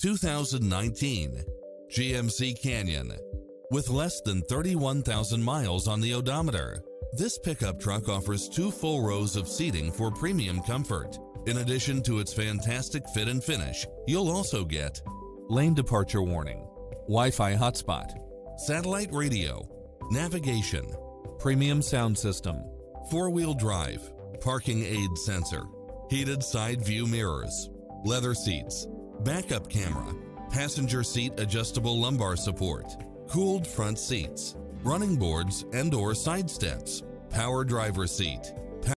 2019 GMC Canyon. With less than 31,000 miles on the odometer, this pickup truck offers 2 full rows of seating for premium comfort. In addition to its fantastic fit and finish, you'll also get lane departure warning, Wi-Fi hotspot, satellite radio, navigation, premium sound system, 4-wheel drive, parking aid sensor, heated side view mirrors, leather seats, backup camera, passenger seat adjustable lumbar support, cooled front seats, running boards and/or side steps, power driver seat,